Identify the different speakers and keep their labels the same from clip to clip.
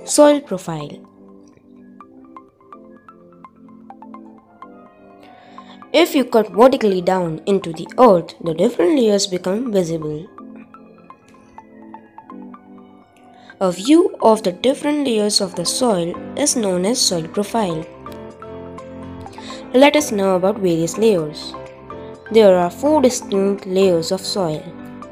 Speaker 1: Soil profile. If you cut vertically down into the earth, the different layers become visible. A view of the different layers of the soil is known as soil profile. Let us know about various layers. There are 4 distinct layers of soil.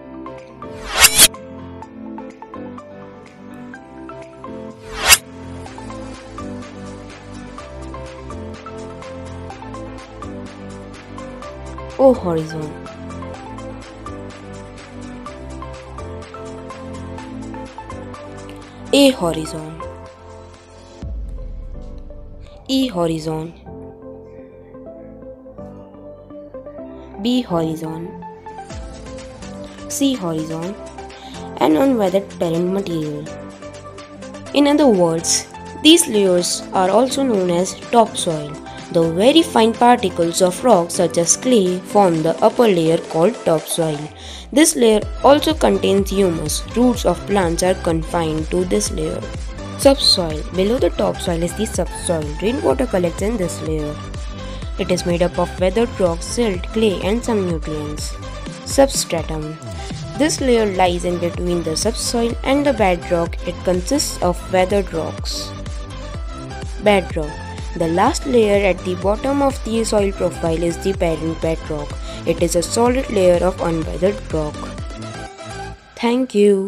Speaker 1: O horizon. A horizon. E horizon. B horizon. C horizon. And unweathered parent material. In other words, these layers are also known as topsoil. The very fine particles of rock such as clay form the upper layer called topsoil. This layer also contains humus. Roots of plants are confined to this layer. Subsoil. Below the topsoil is the subsoil. Rainwater collects in this layer. It is made up of weathered rock, silt, clay and some nutrients. Substratum. This layer lies in between the subsoil and the bedrock. It consists of weathered rocks. Bedrock. The last layer at the bottom of the soil profile is the parent bedrock. It is a solid layer of unweathered rock. Thank you.